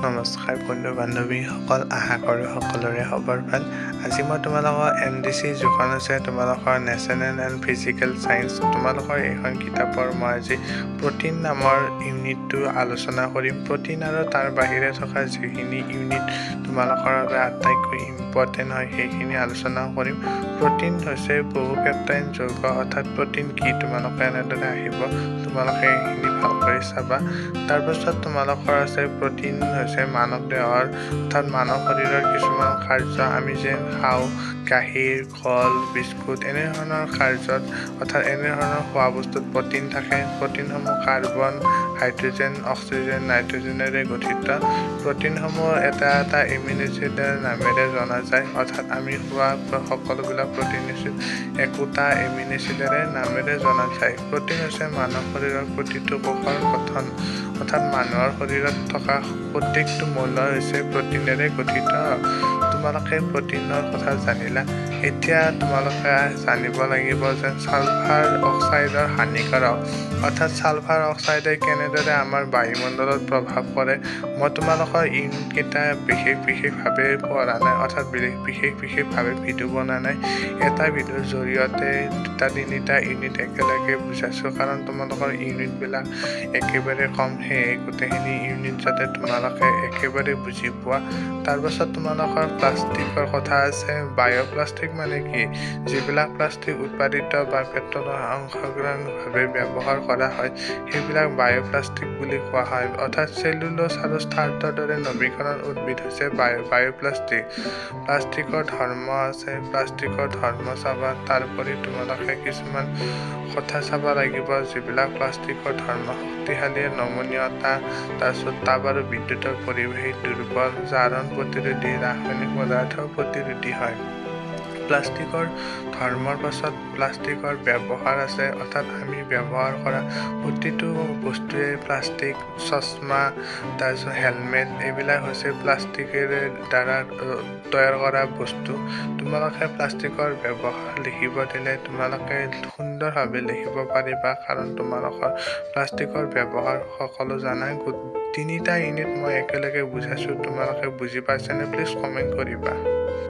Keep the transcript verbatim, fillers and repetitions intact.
নমস্কাৰ বন্ধু বান্ধৱীসকল, আশা কৰোঁ সকলোৰে খবৰ ভাল। আজি মই তোমালোকৰ এম ডি চি যিখন আছে তোমালোকৰ নেশ্যনেল এণ্ড ফিজিকেল ছায়েন্স, তোমালোকৰ এইখন কিতাপৰ মই আজি প্ৰ'টিন নামৰ ইউনিটটো আলোচনা কৰিম। প্ৰ'টিন আৰু তাৰ বাহিৰে থকা যিখিনি ইউনিট তোমালোকৰ বাবে আটাইতকৈ ইম্পৰ্টেণ্ট হয় সেইখিনি আলোচনা কৰিম। প্ৰ'টিন হৈছে বহু পেপটাইড যৌগ, অৰ্থাৎ প্ৰ'টিন কি তোমালোকে এনেদৰে আহিব, তোমালোকে এইখিনি ভালকৈ চাবা। তাৰপাছত তোমালোকৰ আছে প্ৰ'টিন হৈছে মানৱ দেহৰ অৰ্থাৎ মানৱ শৰীৰৰ কিছুমান কাৰ্য, আমি যে খাওঁ গাখীৰ, কল, বিস্কুট এনেধৰণৰ কাৰ্যত অৰ্থাৎ এনেধৰণৰ খোৱা বস্তুত প্ৰ'টিন থাকে। প্ৰ'টিনসমূহ কাৰ্বন, হাইড্ৰজেন, অক্সিজেন, নাইট্ৰজেনেৰে গঠিত। প্ৰ'টিনসমূহ এটা এটা এমিনো এচিডৰ নামেৰে জনা যায়, অৰ্থাৎ আমি খোৱা সকলোবিলাক প্ৰ'টিন এচিড একোটা এমিনো এচিডেৰে নামেৰে জনা যায়। প্ৰ'টিন হৈছে মানৱ শৰীৰৰ প্ৰতিটো কোষৰ গঠন, অৰ্থাৎ মানুহৰ শৰীৰত থকা প্ৰত্যেকটো মৌল হৈছে প্ৰ'টিনেৰে গঠিত। তোমালোকে প্ৰ'টিনৰ কথা জানিলা, এতিয়া তোমালোকে জানিব লাগিব যে ছালফাৰ অক্সাইডৰ হানিকাৰক, অৰ্থাৎ ছালফাৰ অক্সাইডে কেনেদৰে আমাৰ বায়ুমণ্ডলত প্ৰভাৱ কৰে। মই তোমালোকৰ ইউনিটকেইটা বিশেষ বিশেষভাৱে পঢ়া নাই, অৰ্থাৎ বিশেষ বিশেষভাৱে ভিডিঅ' বনোৱা নাই। এটা ভিডিঅ'ৰ জৰিয়তে দুটা তিনিটা ইউনিট একেলগে বুজাইছোঁ, কাৰণ তোমালোকৰ ইউনিটবিলাক একেবাৰে কম, সেয়ে গোটেইখিনি ইউনিট যাতে তোমালোকে একেবাৰে বুজি পোৱা। তাৰপাছত তোমালোকৰ প্লাষ্টিকৰ কথা আছে। বায়'প্লাষ্টিক মানে কি? যিবিলাক প্লাষ্টিক উৎপাদিত বা পেট্ৰলৰ অংশগ্ৰহণভাৱে ব্যৱহাৰ কৰা হয় সেইবিলাক বায়'প্লাষ্টিক বুলি কোৱা হয়, অৰ্থাৎ চেলুলোজ আৰু ষ্টাৰ্চৰ দৰে নৱীকৰণ উদ্ভিদ হৈছে বায়ু বায়'প্লাষ্টিক। প্লাষ্টিকৰ ধৰ্ম আছে, প্লাষ্টিকৰ ধৰ্ম চাবা। তাৰোপৰি তোমালোকে কিছুমান কথা চাব লাগিব, যিবিলাক প্লাষ্টিকৰ ধৰ্ম শক্তিশালী, নমনীয়তা, তাৰপিছত তাপ আৰু বিদ্যুতৰ পৰিৱেশী, দুৰ্বল, জাৰণ প্ৰতিৰোধী, ৰাসায়নিক পদাৰ্থ প্ৰতিৰোধী হয়। প্লাষ্টিকৰ ধৰ্মৰ পাছত প্লাষ্টিকৰ ব্যৱহাৰ আছে, অৰ্থাৎ আমি ব্যৱহাৰ কৰা প্ৰতিটো বস্তুৱে প্লাষ্টিক, চশমা, তাৰপিছত হেলমেট এইবিলাক হৈছে প্লাষ্টিকেৰে দ্বাৰা তৈয়াৰ কৰা বস্তু। তোমালোকে প্লাষ্টিকৰ ব্যৱহাৰ লিখিব দিলে তোমালোকে সুন্দৰভাৱে লিখিব পাৰিবা, কাৰণ তোমালোকৰ প্লাষ্টিকৰ ব্যৱহাৰ সকলো জানাই। তিনিটা ইউনিট মই একেলগে বুজাইছোঁ, তোমালোকে বুজি পাইছানে? প্লিজ কমেণ্ট কৰিবা।